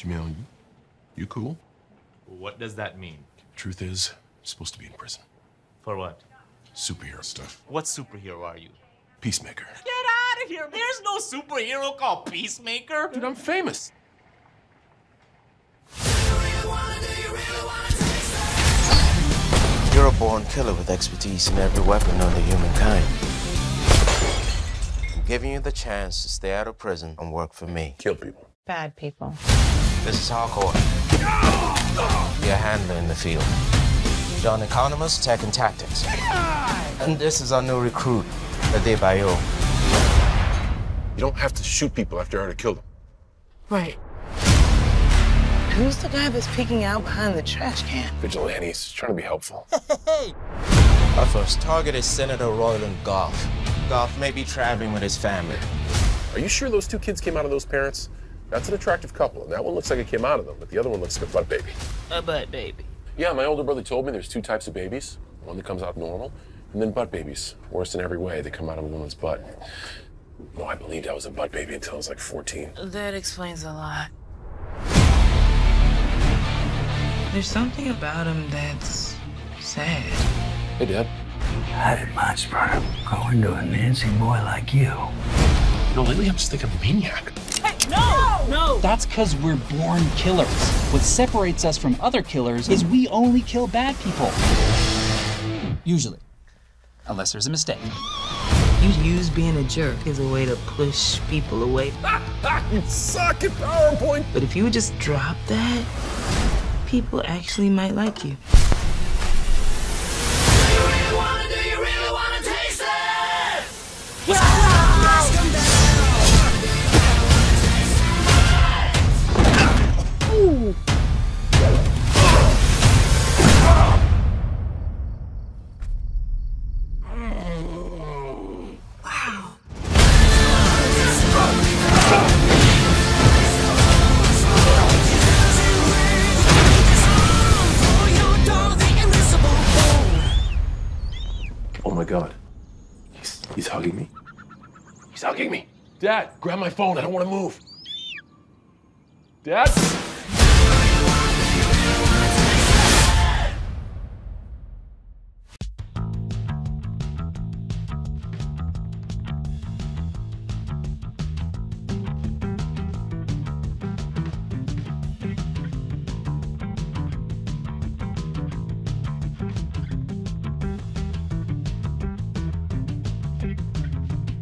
Jamil, you cool? What does that mean? Truth is, you're supposed to be in prison. For what? Superhero stuff. What superhero are you? Peacemaker. Get out of here! There's no superhero called Peacemaker! Dude, I'm famous. You're a born killer with expertise in every weapon known to humankind. I'm giving you the chance to stay out of prison and work for me. Kill people. Bad people. This is Hardcore. Be a handler in the field. John Economist, Tech and Tactics. And this is our new recruit, Adebayo. You don't have to shoot people after you already killed them. Right. Who's the guy that's peeking out behind the trash can? Vigilantes, trying to be helpful. Our first target is Senator Royland Goff. Goff may be traveling with his family. Are you sure those two kids came out of those parents? That's an attractive couple, and that one looks like it came out of them, but the other one looks like a butt baby. A butt baby. Yeah, my older brother told me there's two types of babies. One that comes out normal, and then butt babies. Worse in every way, they come out of a woman's butt. No, I believed I was a butt baby until I was like 14. That explains a lot. There's something about him that's sad. Hey, Dad. How did my sperm go into a Nancy boy like you? No, lately I'm just thinking maniac. Hey, no! No! That's because we're born killers. What separates us from other killers is we only kill bad people. Usually. Unless there's a mistake. You use being a jerk as a way to push people away. You suck at PowerPoint! But if you would just drop that, people actually might like you. Oh my God. He's hugging me. He's hugging me. Dad, grab my phone. I don't want to move. Dad?